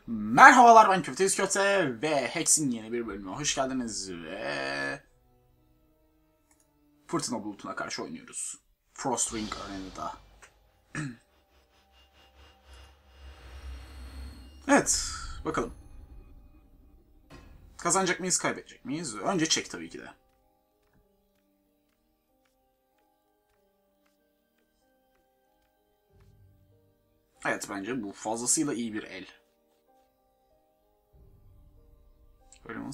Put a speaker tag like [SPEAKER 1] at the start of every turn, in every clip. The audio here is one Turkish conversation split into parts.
[SPEAKER 1] Merhabalar, ben Köfteyiz Köfte ve Hex'in yeni bir bölümüne hoş geldiniz ve Fırtına Bulutuna karşı oynuyoruz. Frostring Arena'da. Evet, bakalım. Kazanacak mıyız, kaybedecek miyiz? Önce çek tabii ki de. Evet, bence bu fazlasıyla iyi bir el. Öyle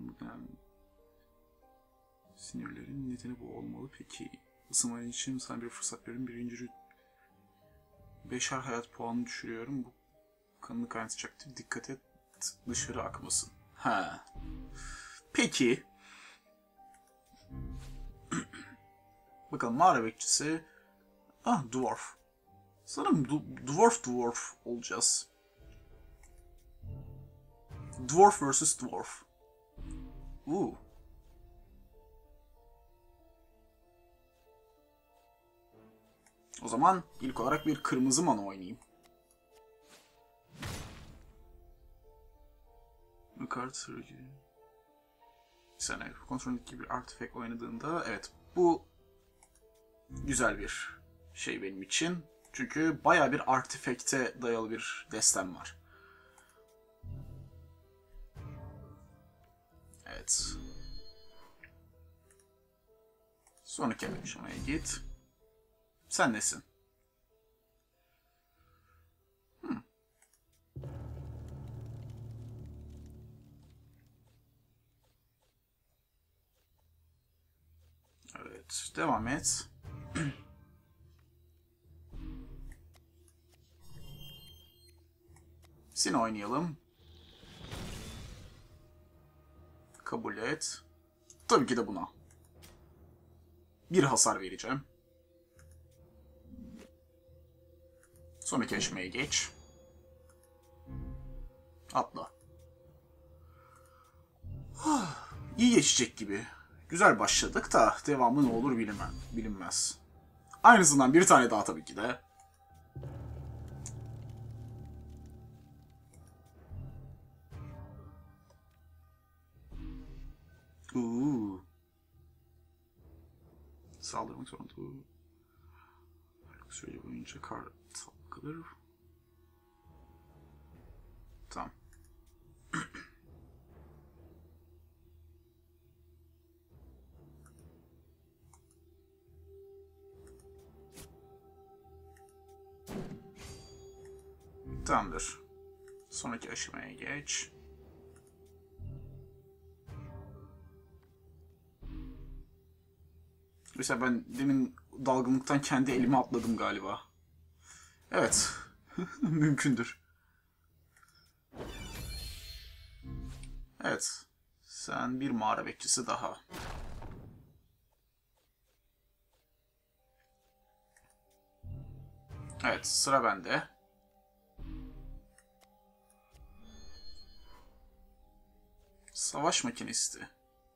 [SPEAKER 1] sinirlerin nedeni bu olmalı peki. Isınman için sana bir fırsat verin. Birinci 5'er hayat puanı düşürüyorum. Bu kanını kaynatacaktır. Dikkat et dışarı akmasın. Ha. Peki. Bakalım mağara bekçisi. Ah, dwarf. Sanırım dwarf olacağız. Dwarf vs. Dwarf. O zaman ilk olarak bir kırmızı mana oynayayım. Bu kart sen kontrolündeki bir artifact oynadığında evet bu güzel bir şey benim için. Çünkü baya bir artifact'e dayalı bir destem var. Evet. Sonraki aşamaya git. Sen nesin? Evet, devam et. Seni oynayalım. Kabul et. Tabii ki de buna. Bir hasar vereceğim. Sonraki aşamaya geç. Atla. İyi geçecek gibi. Güzel başladık da devamı ne olur bilinmez. Aynısından bir tane daha tabii ki de. Saldırmak zorunda. Süreci boyunca kart kalır. Tamam. Tamamdır. Sonraki aşamaya geç. Mesela ben demin dalgınlıktan kendi elime atladım galiba. Evet. Mümkündür. Evet. Sen bir mağara bekçisi daha. Evet, sıra bende. Savaş makinisti.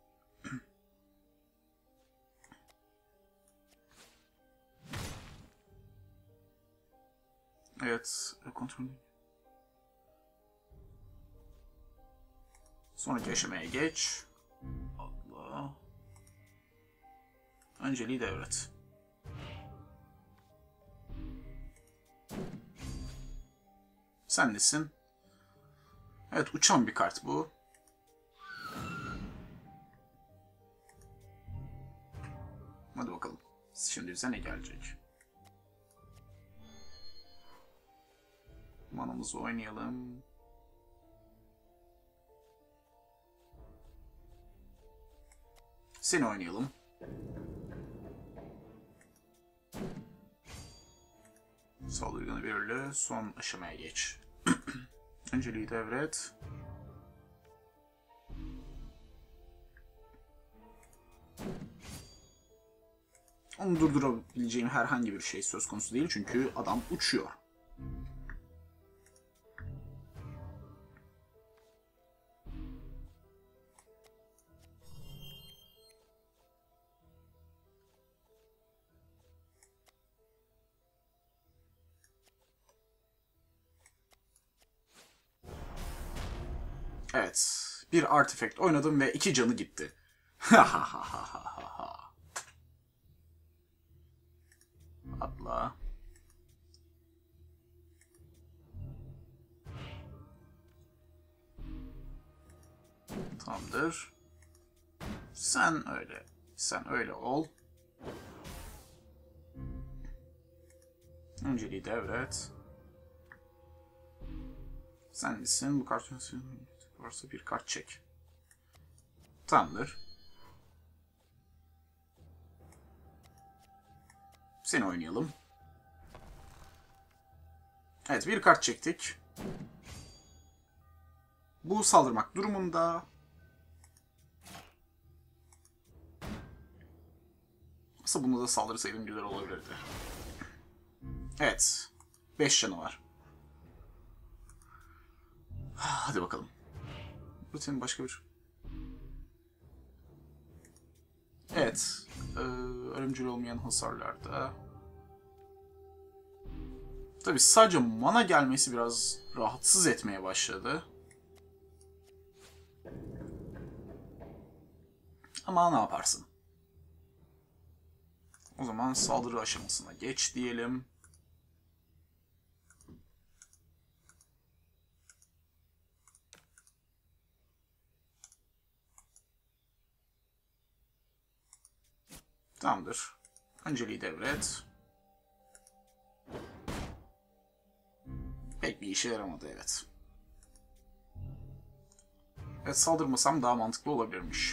[SPEAKER 1] Evet, kontrol. Sonraki aşamaya geç. Allah. Önceliği devret. Sen nesin? Evet, uçan bir kart bu. Hadi bakalım. Şimdi bize ne gelecek? Manamızı oynayalım. Seni oynayalım. Saldırganı belirle. Son aşamaya geç. Önceliği devret. Onu durdurabileceğim herhangi bir şey söz konusu değil çünkü adam uçuyor. Evet. Bir artifact oynadım ve 2 canı gitti. Atla. Tamamdır. Sen öyle ol. Önceliği devret. Sen misin? Bu kartın varsa bir kart çek. Tamamdır. Seni oynayalım. Evet, bir kart çektik. Bu saldırmak durumunda. Aslında bunda da saldırı sayılım güzel olabilirdi. Evet. 5 canı var. Hadi bakalım. Bu senin başka bir... Evet. Ölümcül olmayan hasarlarda. Tabii sadece mana gelmesi biraz rahatsız etmeye başladı. Ama ne yaparsın? O zaman saldırı aşamasına geç diyelim. Tamamdır. Önceliği devret. Pek bir işe yaramadı, evet. Evet, saldırmasam daha mantıklı olabilirmiş.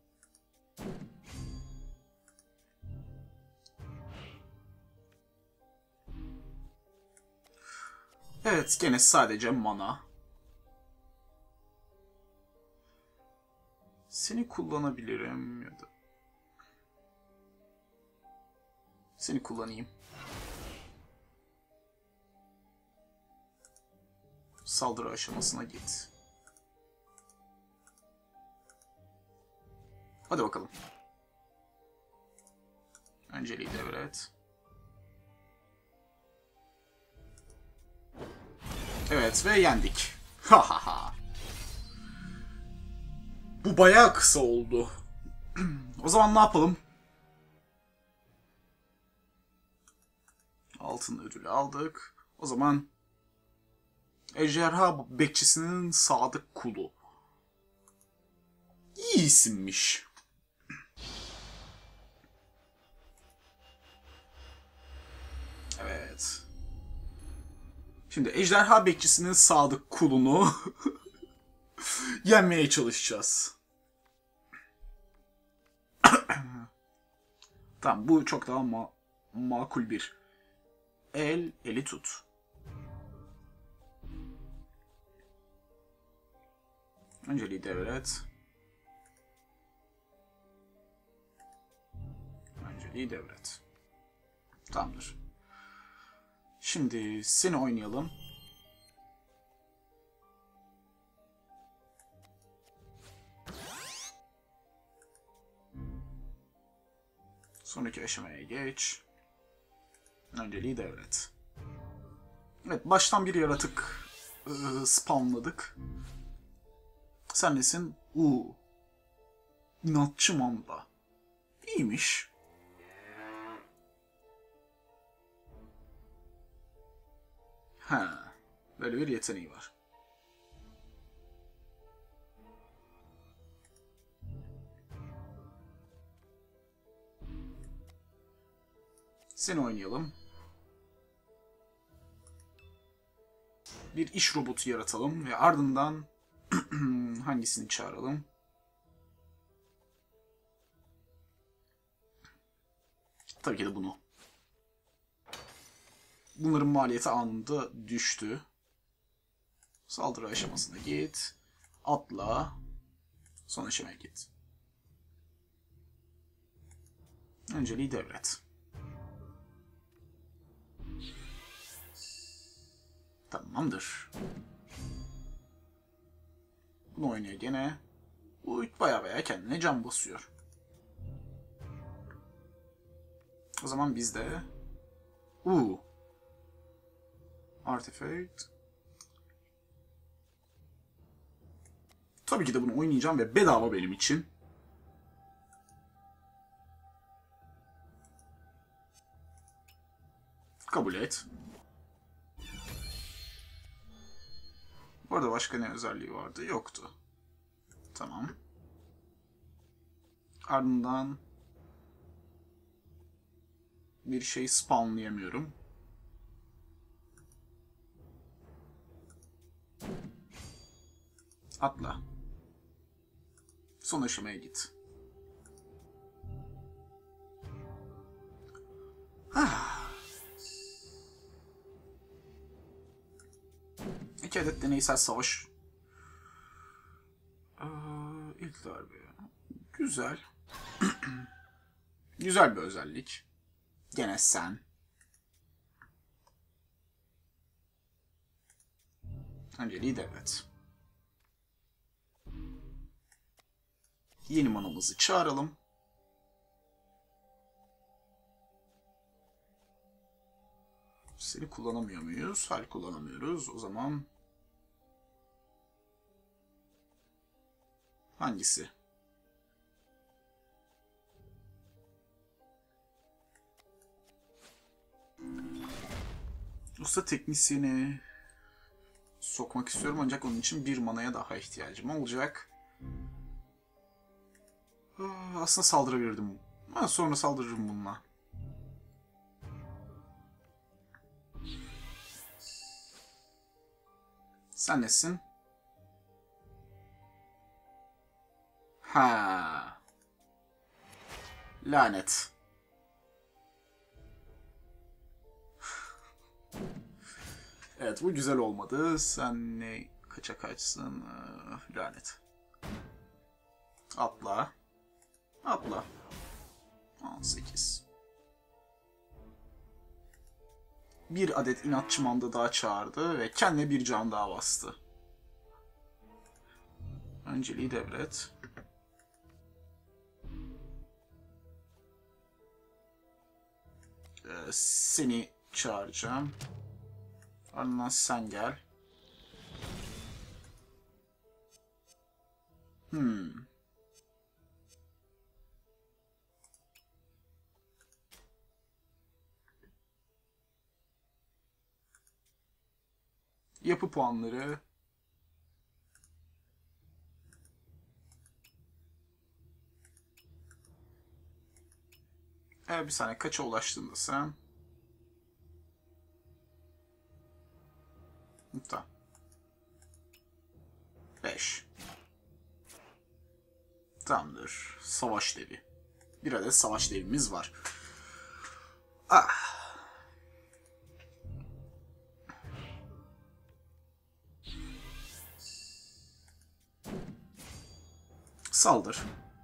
[SPEAKER 1] Evet, gene sadece mana. Seni kullanabilirim ya da... Seni kullanayım. Saldırı aşamasına git. Hadi bakalım. Önceliği devret. Evet ve yendik. Bu bayağı kısa oldu. O zaman ne yapalım? Altın ödülü aldık. O zaman Ejderha Bekçisi'nin sadık kulu. İyi isimmiş. Evet. Şimdi Ejderha Bekçisi'nin sadık kulunu yenmeye çalışacağız. Tamam, bu çok daha makul bir. Eli tut. Önceliği devret. Önceliği devret. Tamamdır. Şimdi seni oynayalım. Sonraki aşamaya geç. Önceliği devret. Evet, baştan bir yaratık spawnladık. Sen nesin? İnatçı manda. İyiymiş. Ha, böyle bir yeteneği var. Seni oynayalım. Bir iş robotu yaratalım ve ardından hangisini çağıralım? Tabii ki de bunu. Bunların maliyeti anında düştü. Saldırı aşamasına git. Atla. Son aşamaya git. Önceliği devret. Tamamdır. Bunu oynuyor gene. Bu baya kendine can basıyor. O zaman biz de Artifact. Tabii ki de bunu oynayacağım ve bedava benim için. Kabul et. Bu arada başka ne özelliği vardı? Yoktu. Tamam. Ardından bir şey spawnlayamıyorum. Atla. Son aşamaya git. İki adet deneysel savaş. İlk darbe. Güzel. Güzel bir özellik. Gene sen. Önceliği devlet. Yeni manamızı çağıralım. Seni kullanamıyor muyuz? Hayır, kullanamıyoruz. O zaman hangisi? Usta teknisyeni sokmak istiyorum ancak onun için bir manaya daha ihtiyacım olacak. Aslında saldırabilirdim. Sonra saldırırım bununla. Sen nesin? Ha. Lanet. Evet, bu güzel olmadı. Sen ne kaça kaçsın? Lanet. Atla. Atla. 18. Bir adet inatçı manda daha çağırdı ve kendine bir can daha bastı. Önceliği devret. Seni çağıracağım. Ardından sen gel. Yapı puanları. Bir saniye, kaça ulaştığında sen? Tamam. 5. Tamamdır. Savaş devi. Bir adet savaş devimiz var. Ah. Saldır.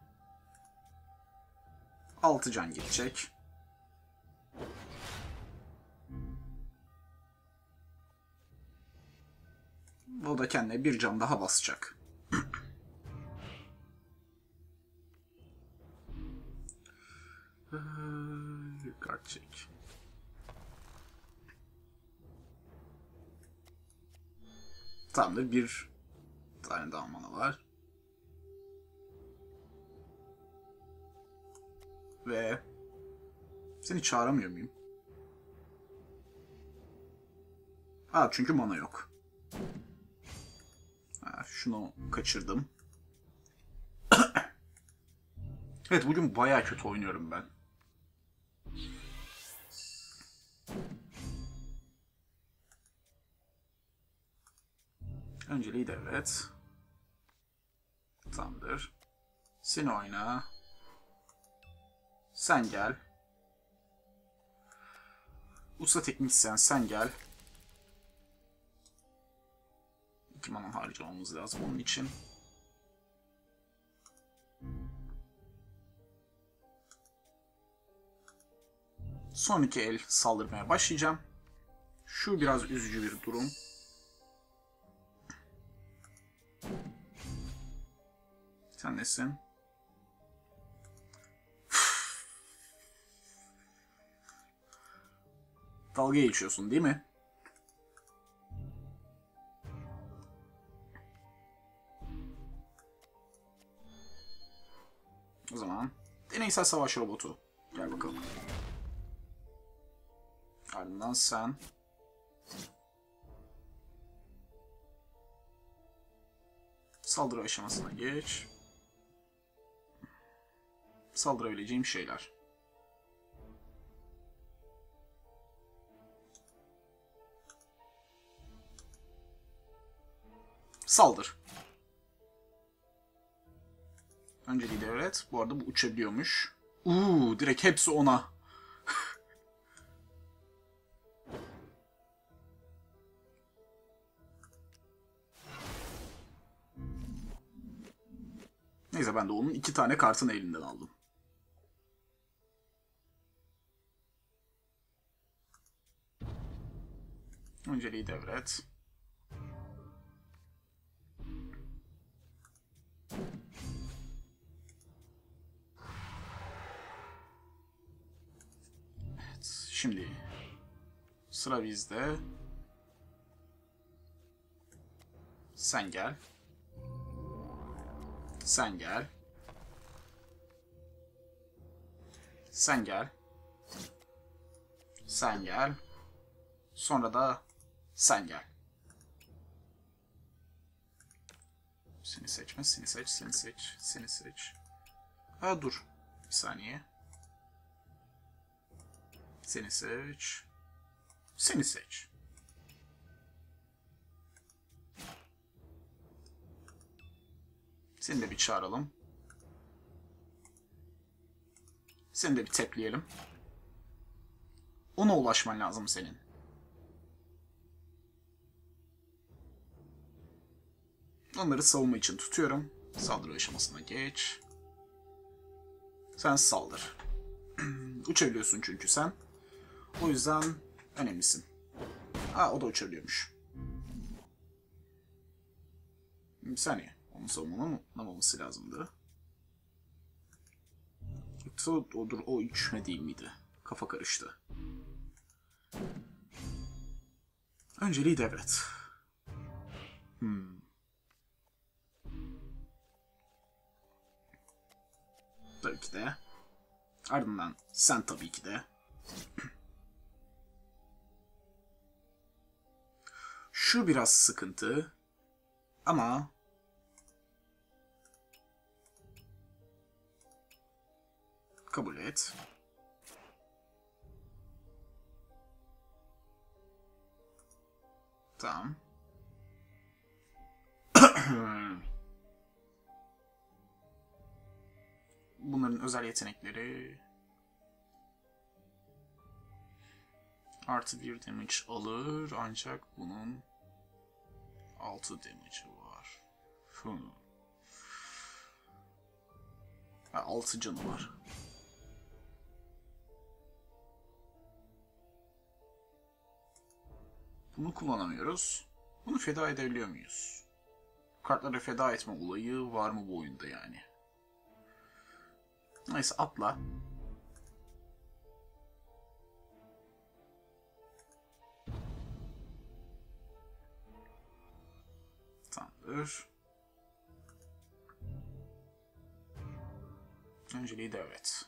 [SPEAKER 1] 6 can gidecek. O da kendine bir can daha basacak. Kart çek. Tamamdır. Bir tane daha mana var. Ve seni çağıramıyor muyum? Çünkü mana yok. Şunu kaçırdım. Evet, bugün bayağı kötü oynuyorum ben. Önceliği devlet. Tamamdır. Seni oyna. Sen gel. Usta teknisyen sen gel. 2 mana harcamamız lazım onun için. Son 2 el saldırmaya başlayacağım. Şu biraz üzücü bir durum. Sen nesin? Dalga geçiyorsun değil mi? O zaman deneysel savaş robotu. Gel bakalım. Ardından sen. Saldırı aşamasına geç. Saldırabileceğim şeyler. Saldır. Önceliği devret. Bu arada bu uçabiliyormuş. Direkt hepsi ona. Neyse ben de onun 2 tane kartını elinden aldım. Önceliği devret. Evet, şimdi sıra bizde. Sen gel. Sen gel. Sen gel. Sen gel. Sonra da sen gel. Seni seçme, seni seç, seni seç, seni seç. Ha dur. Bir saniye. Seni seç. Seni seç. Seni de bir çağıralım. Seni de bir tepleyelim. Ona ulaşman lazım senin. Onları savunma için tutuyorum. Saldırı aşamasına geç. Sen saldır. Uçabiliyorsun çünkü sen. O yüzden önemlisin. O da uçabiliyormuş. Bir saniye. Onun savunmaması lazımdı. Yoksa o uçma değil miydi? Kafa karıştı. Önceliği devret. Tabii ki de. Ardından sen tabii ki de. Şu biraz sıkıntı. Ama kabul et. Tamam. Bunların özel yetenekleri artı 1 damage alır ancak bunun 6 damage'ı var. 6 canı var. Bunu kullanamıyoruz. Bunu feda edebiliyor muyuz? Kartları feda etme olayı var mı bu oyunda yani? Neyse atla. Tamamdır. Önceliği devret.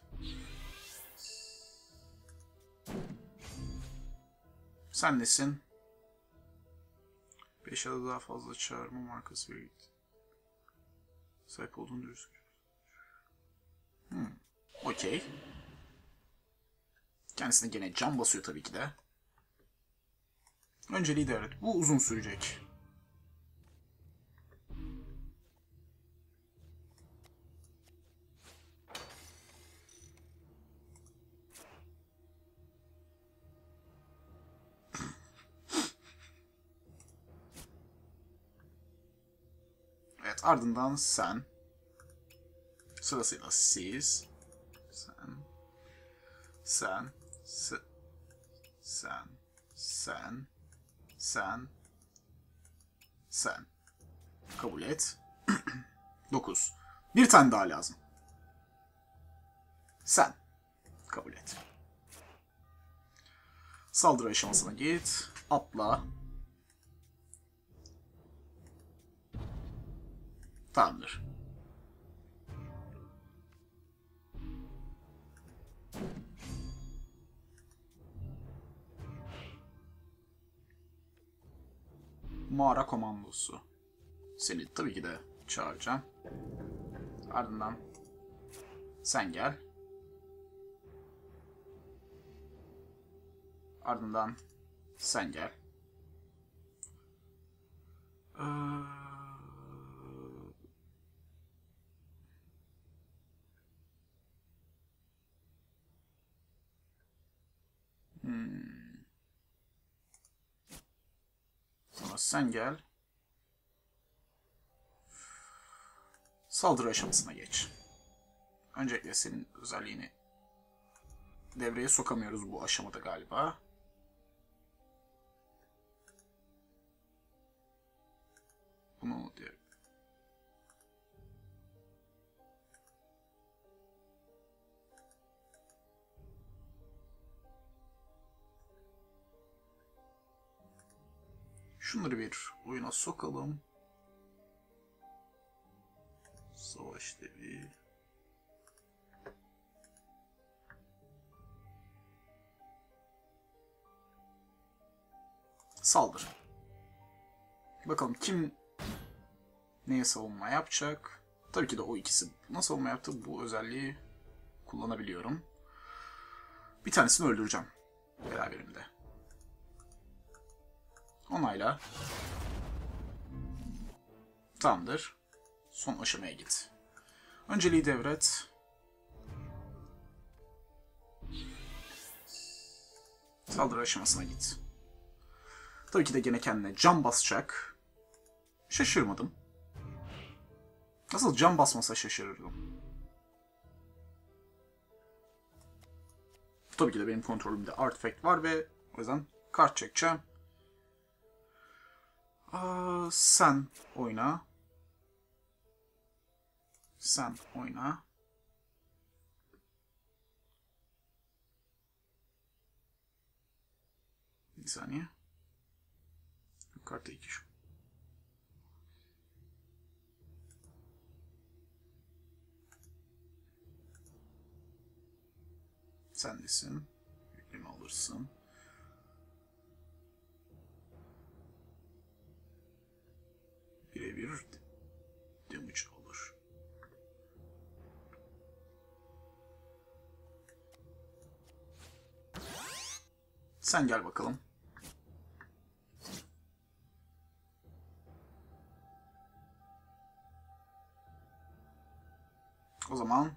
[SPEAKER 1] Sen nesin? 5 ya da daha fazla çağırma markası ve sahip olduğunu dürüst. Okey. Kendisine gene can basıyor tabii ki de. Önceliği devret. Bu uzun sürecek. Evet, ardından sen. Sırasıyla siz. Sen. Kabul et. 9. Bir tane daha lazım. Sen. Kabul et. Saldırı aşamasına git. Atla. Tamamdır. komandosu. Seni tabii ki de çağıracağım. Ardından sen gel. Ardından sen gel. Sonra sen gel. Saldırı aşamasına geç. Öncelikle senin özelliğini devreye sokamıyoruz bu aşamada galiba. Bunu diye. Şunları bir oyuna sokalım. Savaş devi. Saldır. Bakalım kim neye savunma yapacak? Tabii ki de o ikisi nasıl savunma yaptı, bu özelliği kullanabiliyorum. Bir tanesini öldüreceğim beraberimde. Onayla. Tamamdır. Son aşamaya git. Önceliği devret. Saldırı aşamasına git. Tabii ki de gene kendine can basacak. Şaşırmadım. Nasıl can basmasa şaşırırdım. Tabii ki de benim kontrolümde artifact var ve o yüzden kart çekeceğim. Sen oyna. Sen oyna. Bir saniye. Kartı 2 şu. Sen desin. Yükleme alırsın. Birebir damage olur. Sen gel bakalım. O zaman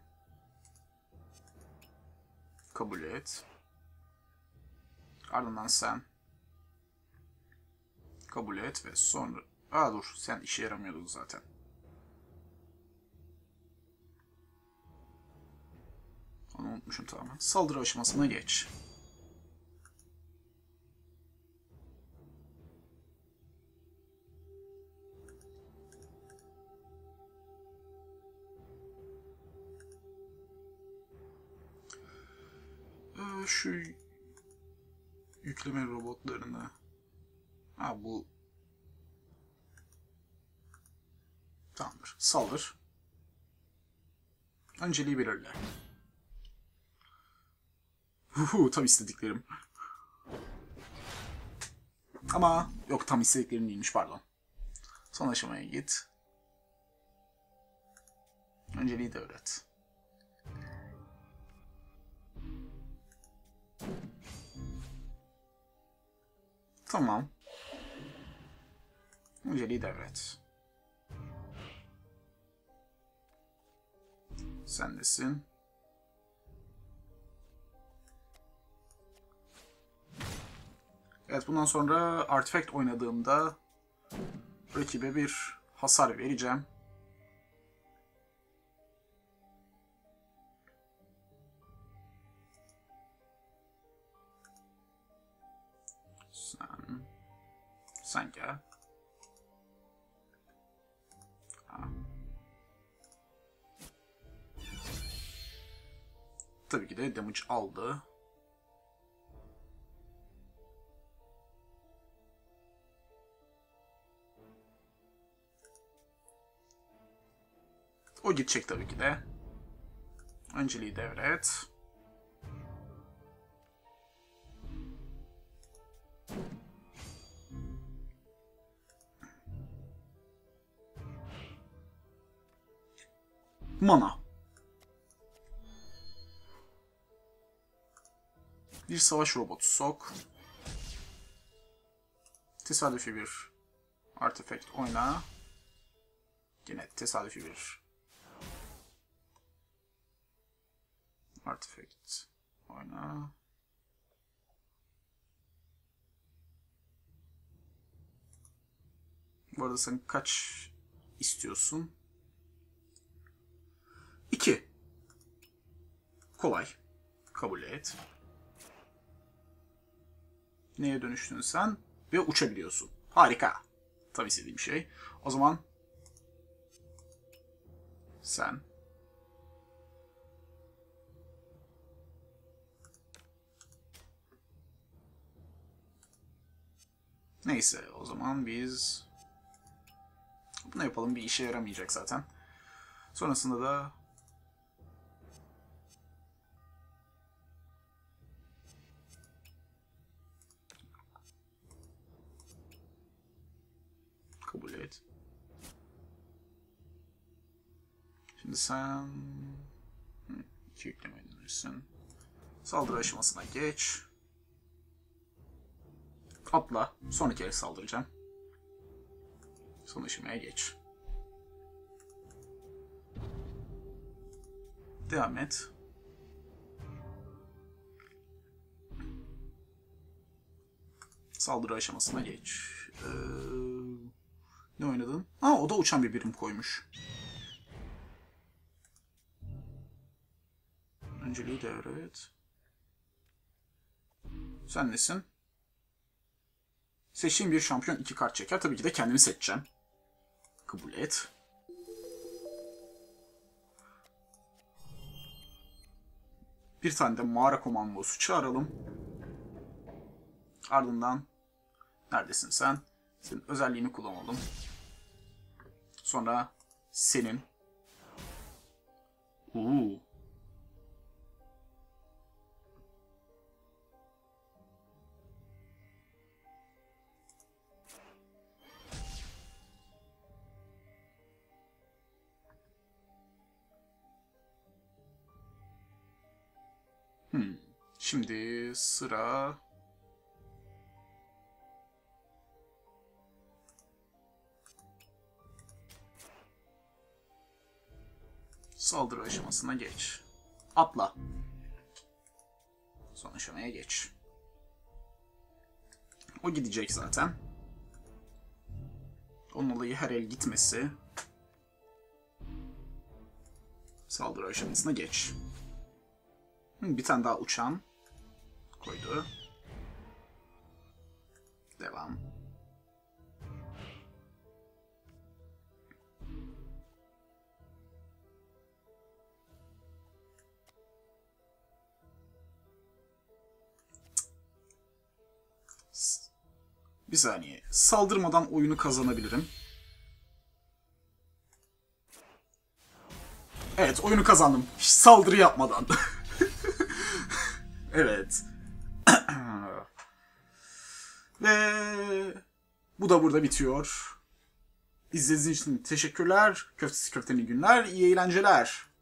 [SPEAKER 1] kabul et. Ardından sen kabul et ve sonra... Dur, sen işe yaramıyordun zaten. Onu unutmuşum tamamen. Saldırı aşamasına geç. Şu yükleme robotlarını... bu... Tamamdır. Saldır. Önceliği belirle. Tam istediklerim. Ama yok, tam istediklerim değilmiş, pardon. Son aşamaya git. Önceliği devret. Tamam. Önceliği devret. Sen desin. Evet, bundan sonra artifact oynadığımda rakibe bir hasar vereceğim. Sen gel. Tabii ki de damage aldı. O gidecek tabii ki de. Önceliği devret. Mana. Bir savaş robotu sok. Tesadüfi bir artifact oyna. Yine tesadüfi bir artifact oyna. Bu arada sen kaç istiyorsun? 2. Kolay. Kabul et. Neye dönüştün sen? Ve uçabiliyorsun. Harika. Tam istediğim şey. O zaman sen neyse o zaman biz bunu yapalım. Bir işe yaramayacak zaten. Sonrasında da kabul et. Şimdi sen 2 yükleme edilirsin. Saldırı aşamasına geç. Atla. Sonraki kere saldıracağım. Son aşamaya geç. Devam et. Saldırı aşamasına geç. Ne oynadın? Aa, o da uçan bir birim koymuş. Önceliği devret. Sen nesin? Seçtiğim bir şampiyon 2 kart çeker. Tabii ki de kendimi seçeceğim. Kabul et. Bir tane de mağara komandosu çağıralım. Ardından neredesin sen? Senin özelliğini kullanalım. Sonra senin. Şimdi sıra saldırı aşamasına geç. Atla. Son aşamaya geç. O gidecek zaten. Onun olayı her el gitmesi. Saldırı aşamasına geç. Bir tane daha uçan koydu. Devam. Bir saniye. Saldırmadan oyunu kazanabilirim. Evet, oyunu kazandım. Hiç saldırı yapmadan. Evet. Ve bu da burada bitiyor. İzlediğiniz için teşekkürler. Köftesi köftenin günler. İyi eğlenceler.